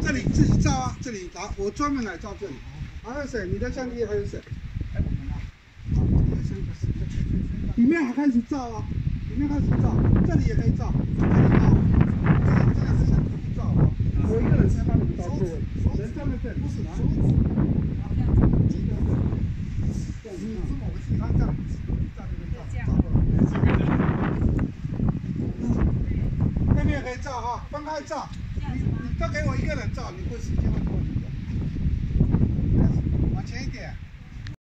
这里自己照啊，这里好，我专门来照这里。还有谁？你的相机还有谁？还有我们啊。好，你的相机是。里面还开始照啊，里面开始照，这里也可以照，这里照，这个是独照啊。我一个人先帮你们照座位，人站在这里，不是手指。你是某个地方这样子，站这边照，照过来。那边也可以照哈，分开照。你都给我一个人照，你会时间会多一点。往前一点。